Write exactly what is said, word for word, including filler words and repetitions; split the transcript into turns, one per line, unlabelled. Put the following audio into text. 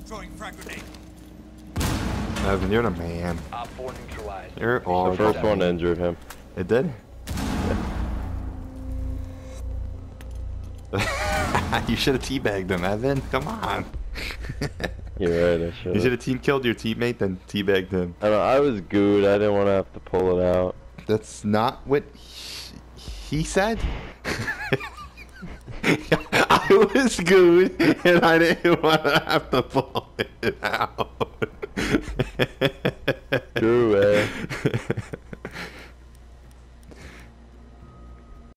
Throwing frag grenade.
Evan, you're the man.
Op four neutralized.
You're all
The first one injured him.
It did? You should have teabagged him, Evan. Come on.
You're right, I should
You should
have.
have team killed your teammate, then teabagged him.
I know, I was good. I didn't want to have to pull it out.
That's not what he, he said. I was good, and I didn't want to have to pull it out.
True, eh?